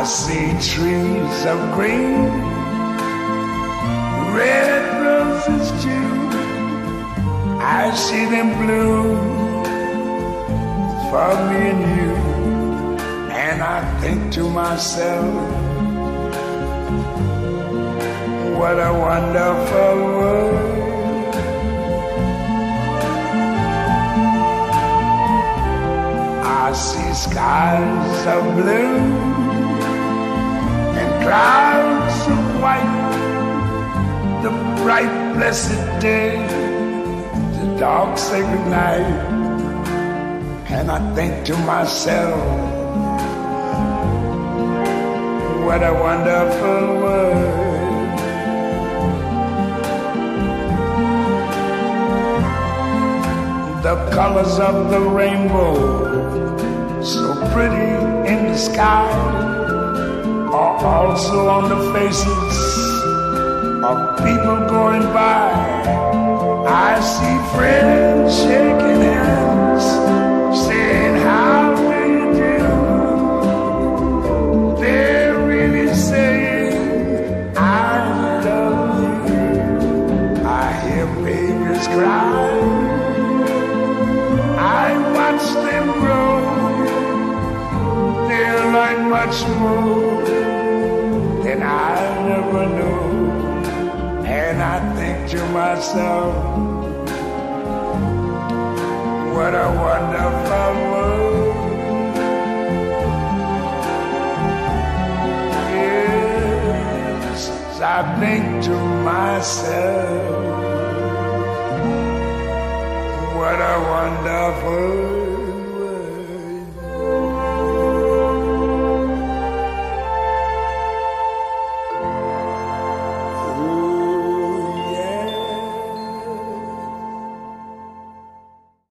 see trees of green, red roses too. I see them bloom for me and you. And I think to myself, what a wonderful world. I see skies of blue and clouds of white, the bright blessed day, the dark sacred night. And I think to myself, what a wonderful world. The colors of the rainbow, so pretty in the sky, are also on the faces of people going by. I see friends shaking hands, saying, how do you do? They're really saying, I love you. I hear babies cry, I watch them grow. They'll learn much more than I never knew. And I think to myself, what a wonderful world. Yes, I think to myself, what a wonderful world.